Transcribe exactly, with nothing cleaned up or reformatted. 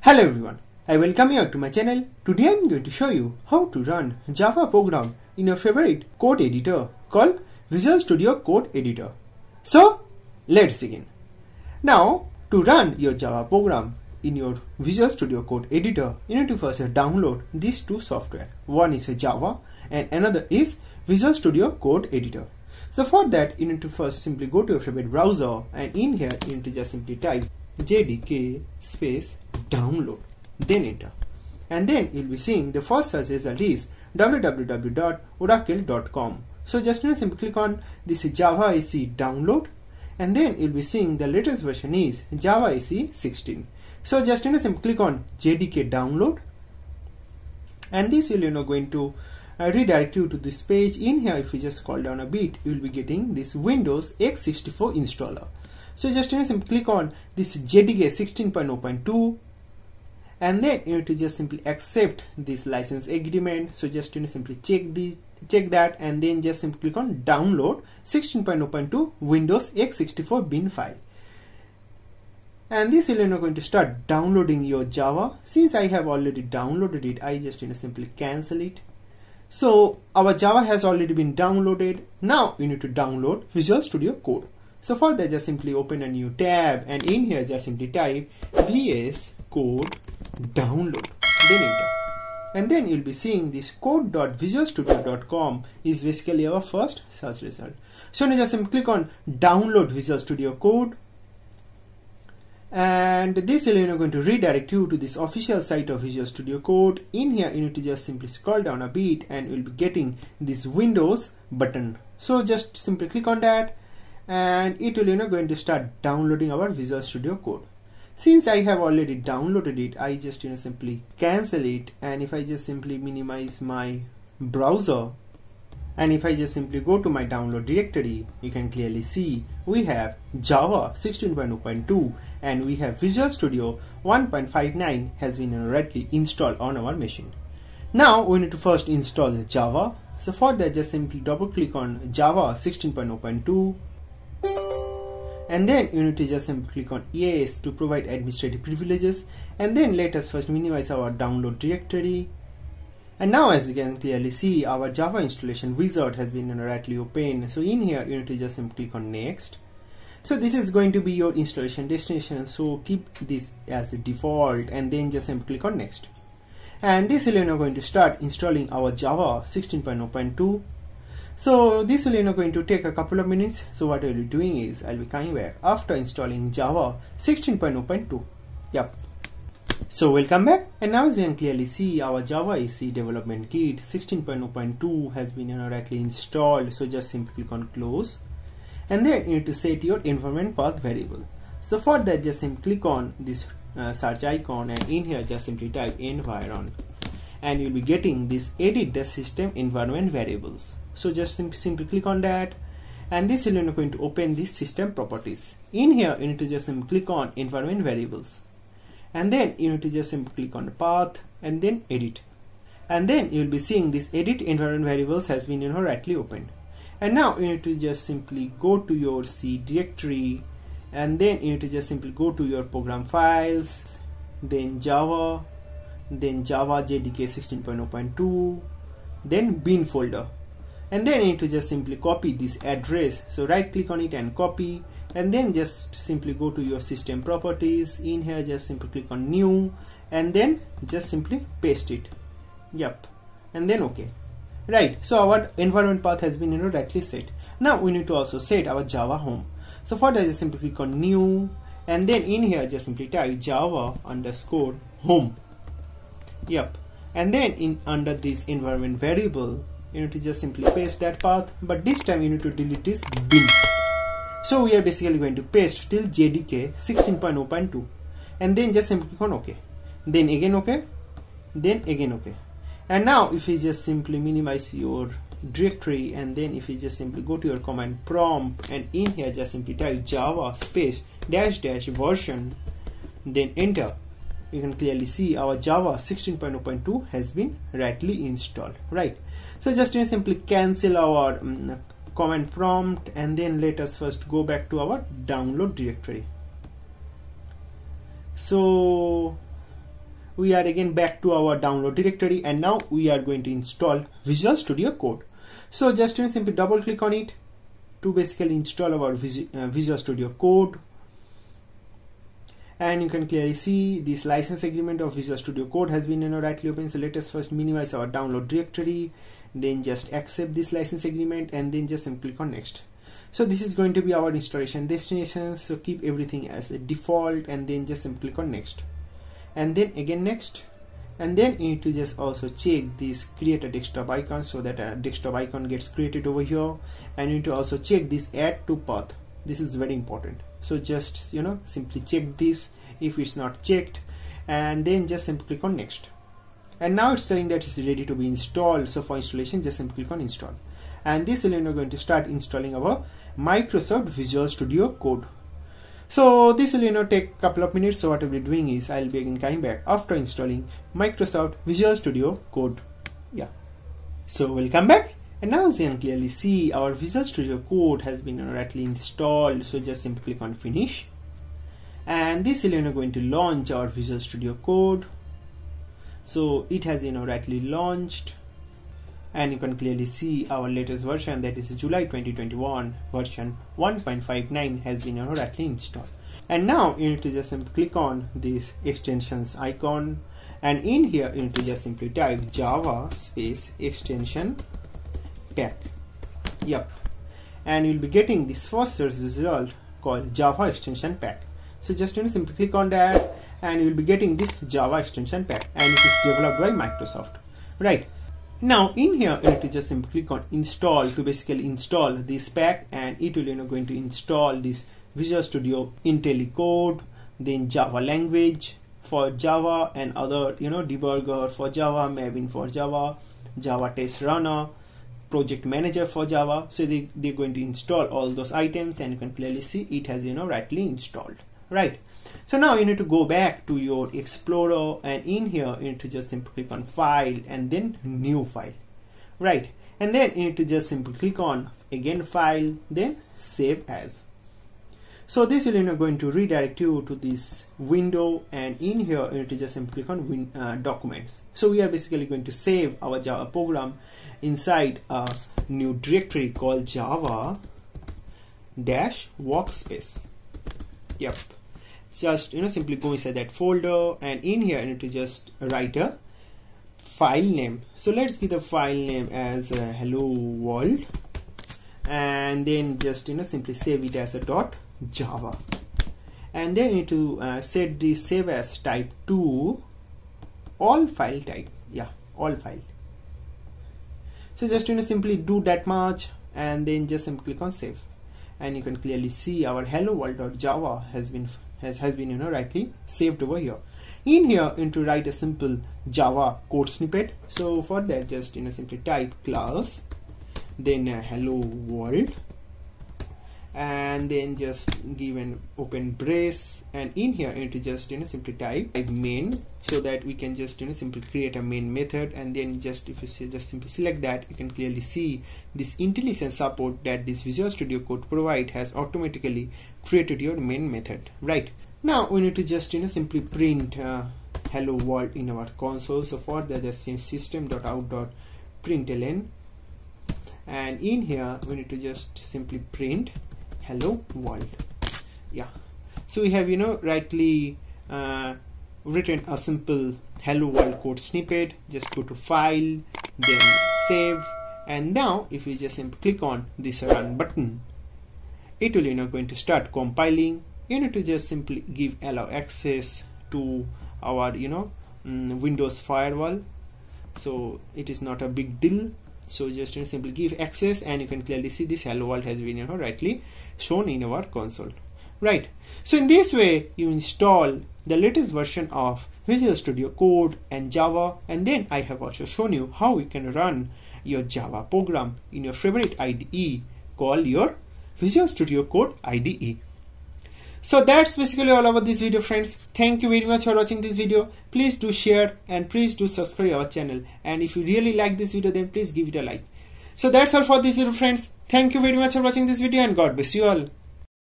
Hello everyone, I welcome you to my channel. Today I am going to show you how to run Java program in your favorite code editor called Visual Studio Code Editor. So let's begin. Now to run your Java program in your Visual Studio Code Editor, you need to first download these two software. One is Java and another is Visual Studio Code Editor. So for that you need to first simply go to your favorite browser, and in here you need to just simply type J D K space download, then enter, and then you'll be seeing the first search result is w w w dot oracle dot com. So just now simply click on this Java E C download, and then you'll be seeing the latest version is Java E C sixteen. So just now simply click on J D K download, and this will you know going to uh, redirect you to this page. In here, if you just scroll down a bit, you will be getting this Windows x sixty-four installer. So just you know, simply click on this J D K sixteen point zero point two, and then you need to just simply accept this license agreement. So just you know, simply check the check that, and then just simply click on download sixteen point zero point two Windows x sixty-four bin file. And this is you know, going to start downloading your Java. Since I have already downloaded it, I just you know, simply cancel it. So our Java has already been downloaded. Now you need to download Visual Studio Code. So for that, just simply open a new tab, and in here just simply type V S Code download, then enter, and then you'll be seeing this code dot visual studio dot com is basically our first search result. So now just simply click on download Visual Studio Code, and this is you know, going to redirect you to this official site of Visual Studio Code. In here you need to just simply scroll down a bit, and you'll be getting this Windows button. So just simply click on that, and it will you know going to start downloading our Visual Studio Code. Since I have already downloaded it, I just you know simply cancel it, and if I just simply minimize my browser, and if I just simply go to my download directory, you can clearly see we have Java sixteen point zero point two and we have Visual Studio one point five nine has been already installed on our machine. Now we need to first install Java. So for that, just simply double click on Java sixteen point zero point two, and then you need to just simply click on Yes to provide administrative privileges, and then let us first minimize our download directory. And now as you can clearly see, our Java installation wizard has been rightly opened. So in here you need to just simply click on Next. So this is going to be your installation destination, so keep this as a default, and then just simply click on Next. And this is now going to start installing our Java sixteen point zero point two. So this will you know going to take a couple of minutes. So what I'll be doing is I'll be coming back after installing Java sixteen point zero point two. Yep. So welcome back, and now as you can clearly see, our Java E C development kit sixteen point zero point two has been you know rightly installed. So just simply click on close, and then you need to set your environment path variable. So for that, just simply click on this uh, search icon, and in here just simply type environ, and you'll be getting this edit the system environment variables. So just simply, simply click on that, and this is you know, going to open this system properties. In here you need to just simply click on environment variables, and then you need to just simply click on the path and then edit, and then you'll be seeing this edit environment variables has been you know rightly opened. And now you need to just simply go to your C directory, and then you need to just simply go to your program files, then Java, then Java J D K sixteen point zero point two, then bin folder. And then you need to just simply copy this address. So right click on it and copy, and then just simply go to your system properties. In here just simply click on new, and then just simply paste it. Yep, and then okay. Right, so our environment path has been you know rightly set. Now we need to also set our Java home. So for that, just simply click on new, and then in here just simply type Java underscore home. Yep, and then in under this environment variable, you need to just simply paste that path, but this time you need to delete this bin. So we are basically going to paste till J D K sixteen point zero point two, and then just simply click on OK, then again OK, then again OK. And now if you just simply minimize your directory, and then if you just simply go to your command prompt, and in here just simply type Java space dash dash version, then enter, you can clearly see our Java sixteen point zero point two has been rightly installed. Right, so just you know, simply cancel our um, command prompt, and then let us first go back to our download directory. So we are again back to our download directory, and now we are going to install Visual Studio Code. So just you know, simply double click on it to basically install our Vis uh, Visual Studio Code. And you can clearly see this license agreement of Visual Studio Code has been you know, rightly open. So let us first minimize our download directory, then just accept this license agreement, and then just simply click on next. So this is going to be our installation destination, so keep everything as a default, and then just simply click on next, and then again next, and then you need to just also check this create a desktop icon so that a desktop icon gets created over here, and you need to also check this add to path. This is very important, so just you know simply check this if it's not checked, and then just simply click on next. And now it's telling that it's ready to be installed, so for installation just simply click on install, and this will you know going to start installing our Microsoft Visual Studio Code. So this will you know take a couple of minutes. So what I'll be doing is I'll be again coming back after installing Microsoft Visual Studio Code. Yeah, so we'll come back, and now as you can clearly see our Visual Studio Code has been you know, rightly installed. So just simply click on finish, and this will you know going to launch our Visual Studio Code. So it has you know rightly launched, and you can clearly see our latest version, that is July twenty twenty-one version one point five nine has been you know, rightly installed. And now you need to just simply click on this extensions icon, and in here you need to just simply type Java space extension pack. Yep, and you'll be getting this first search result called Java extension pack. So just you know simply click on that, and you'll be getting this Java extension pack, and it is developed by Microsoft, right? Now in here you need to just simply click on install to basically install this pack, and it will you know going to install this Visual Studio IntelliCode, then Java language for Java, and other you know debugger for Java, Maven for Java, Java test runner, project manager for Java. So they, they're going to install all those items, and you can clearly see it has you know rightly installed, right? So now you need to go back to your Explorer, and in here you need to just simply click on file and then new file, right? And then you need to just simply click on again file, then save as. So this will you know going to redirect you to this window, and in here you need to just simply click on win, uh, documents. So we are basically going to save our Java program inside a new directory called Java dash workspace. Yep. Just you know simply go inside that folder, and in here you need to just write a file name. So let's give the file name as uh, hello world, and then just you know simply save it as a dot java, and then you need to uh, set the save as type to all file type. Yeah, all file. So just you know simply do that much, and then just simply click on save, and you can clearly see our hello world.java has been has, has been you know rightly saved over here. In here you need to write a simple Java code snippet. So for that just you know simply type class, then uh, hello world, and then just give an open brace, and in here you need to just you know simply type, type main, so that we can just you know simply create a main method. And then just if you see, just simply select that, you can clearly see this IntelliSense support that this Visual Studio Code provide has automatically created your main method, right? Now we need to just you know simply print uh, hello world in our console. So for that just system.out.println, and in here we need to just simply print hello world. Yeah, so we have you know rightly uh, written a simple hello world code snippet. Just go to file, then save, and now if we just simply click on this run button, it will you know going to start compiling. You need to just simply give allow access to our you know mm, Windows firewall, so it is not a big deal. So just you know, simply give access, and you can clearly see this hello world has been you know rightly shown in our console, right? So in this way you install the latest version of Visual Studio Code and Java, and then I have also shown you how you can run your Java program in your favorite I D E called your Visual Studio Code I D E. So that's basically all about this video, friends. Thank you very much for watching this video. Please do share, and please do subscribe our channel, and if you really like this video, then please give it a like. So that's all for this video, friends. Thank you very much for watching this video, and God bless you all.